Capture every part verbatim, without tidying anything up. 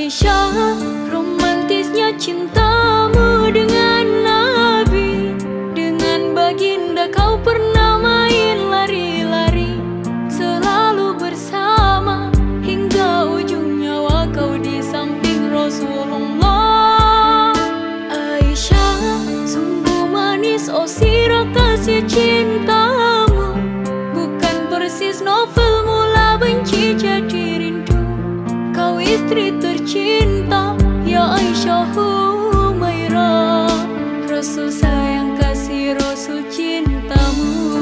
Aisyah, romantisnya cintamu dengan Nabi. Dengan baginda kau pernah main lari-lari, selalu bersama hingga ujung nyawa kau di samping Rasulullah. Aisyah, sungguh manis oh sirah kasih cintamu, bukan persis novel mula benci jadi rindu. Kau istri tercinta, ya Aisyah Humairah. Rasul sayang kasih Rasul cintamu.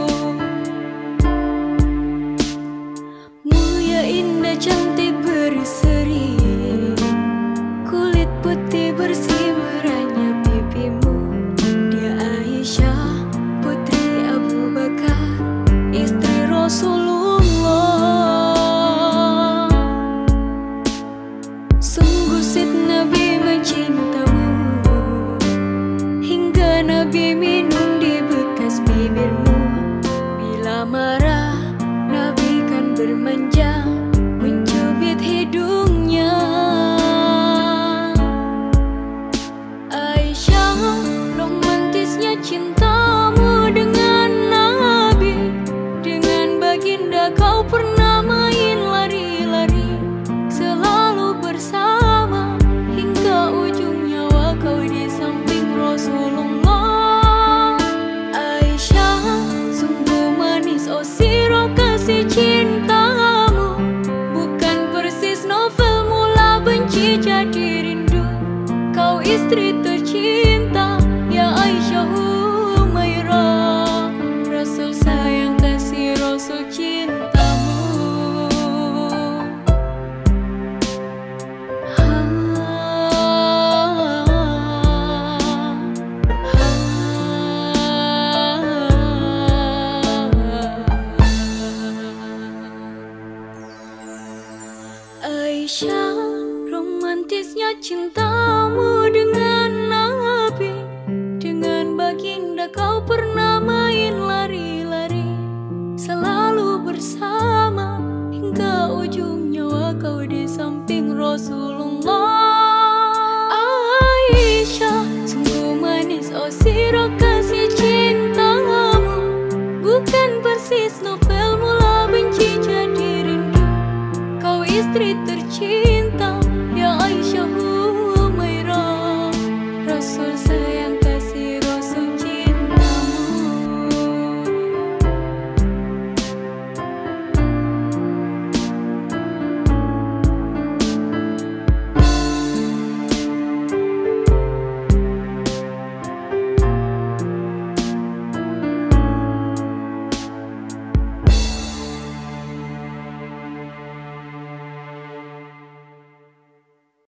Mulia indah cantik berseri, kulit putih bersih merahnya pipimu. Dia Aisyah, putri Abu Bakar, istri Rasulullah. Sungguh Sid Nabi mencintamu, hingga Nabi minum di bekas bibirmu. Bila marah, Nabi kan bermanja, mencubit hidungnya. Aisyah, romantisnya cintamu dengan Nabi. Dengan baginda kau pernah main lari-lari, selalu bersama hingga ujung nyawa kau di samping Rasulullah. Aisyah, sungguh manis oh sirah kasih cintamu, bukan persis novel mula benci jadi rindu. Kau istri tercinta, ya Aisyah Humairah. Rasul sayang kasih Rasul cintamu. Aisyah, romantisnya cintamu dengan Nabi. Dengan baginda kau pernah main lari-lari, selalu bersama hingga ujung nyawa kau di samping Rasulullah. Aisyah, sungguh manis oh sirah